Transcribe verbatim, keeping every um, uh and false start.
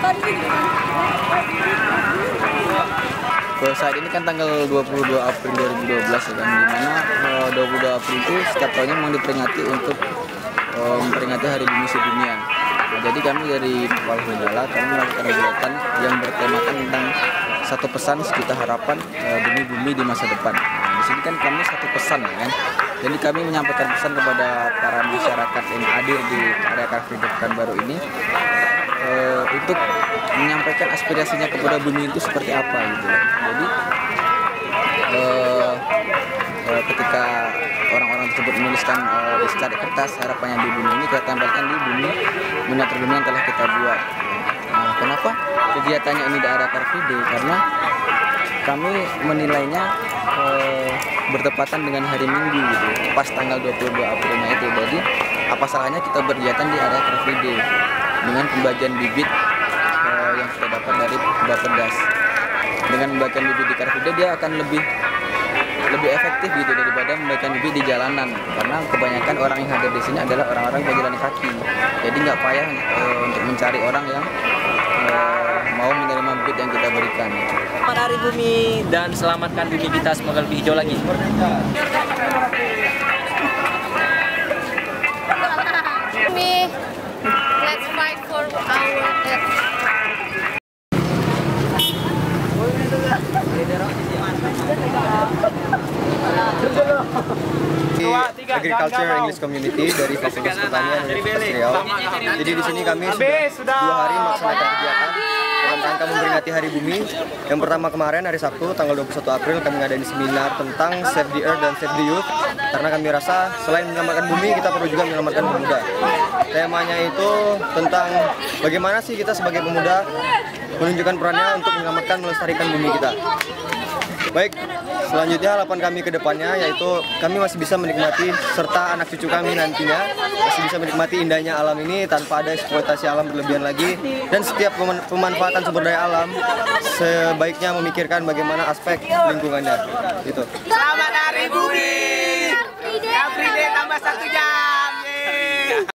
Kalau saat ini kan tanggal dua puluh dua April dua ribu dua belas ya kan, dimana uh, dua puluh dua April itu setiap tahunnya memang diperingati untuk uh, memperingati Hari Bumi Sedunia. Nah, jadi kami dari Kepala Gala kami melakukan kegiatan yang bertemakan tentang satu pesan sejuta harapan uh, demi bumi di masa depan. Nah, di sini kan kami satu pesan ya kan. Jadi kami menyampaikan pesan kepada para masyarakat yang hadir di area Car Free Day Pekanbaru ini uh, untuk menyampaikan aspirasinya kepada bumi itu seperti apa gitu. Jadi uh, uh, ketika orang-orang tersebut menuliskan uh, di secari kertas harapannya di bumi ini, kita tempelkan di bumi miniatur bumi yang telah kita buat. Nah, kenapa kegiatannya ini di area Car Free Day? Karena kami menilainya uh, bertepatan dengan hari Minggu gitu, pas tanggal dua puluh dua Aprilnya itu. Jadi apa salahnya kita berkegiatan di area Car Free Day dengan pembagian bibit uh, yang kita dapat dari Bappedas. Dengan membagikan bibit di Car Free Day dia akan lebih lebih efektif gitu daripada membagikan bibit di jalanan, karena kebanyakan orang yang hadir di sini adalah orang-orang pejalan kaki. Jadi nggak payah uh, untuk mencari orang yang uh, mau menerima bibit yang kita berikan. Selamat Hari Bumi dan selamatkan bumi kita semoga lebih hijau lagi. Me, let's fight for our earth. Agriculture English Community dari Fakultas Pertanian Universitas Riau. Jadi di sini kami sudah dua hari melaksanakan kegiatan dalam rangka memperingati Hari Bumi. Yang pertama kemarin hari Sabtu tanggal dua puluh satu April kami ngadain seminar tentang Save the Earth dan Save the Youth, karena kami rasa selain menyelamatkan bumi kita perlu juga menyelamatkan pemuda. Temanya itu tentang bagaimana sih kita sebagai pemuda menunjukkan perannya untuk menyelamatkan melestarikan bumi kita. Baik, selanjutnya harapan kami ke depannya yaitu kami masih bisa menikmati serta anak cucu kami nantinya masih bisa menikmati indahnya alam ini tanpa ada eksploitasi alam berlebihan lagi, dan setiap pemanfaatan sumber daya alam sebaiknya memikirkan bagaimana aspek lingkungannya. Gitu. Selamat Hari Bumi! Car Free Day tambah satu jam!